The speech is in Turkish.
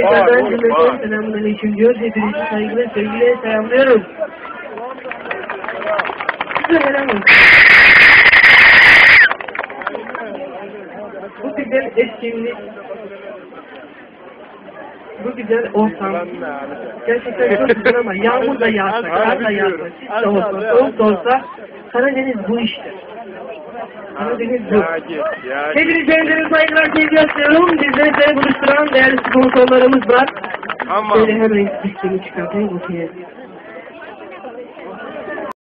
Ankara'dan cümleten selamünaleyküm diyor. Hepinizi saygıyla sevgiyle selamlıyorum. Size selam olsun. Bu güzel etkinlik, bu güzel ortam gerçekten çok güzel ama yağmur da yağsa, kar da yağsa, sis de olsa, soğuk da olsa Karadeniz bu işte. Karadeniz bu. Hepinize ellerin saygılar sevgiler. Bizleri buluşturan değerli sponsorlarımız var. Şöyle hemen listemi çıkartayım.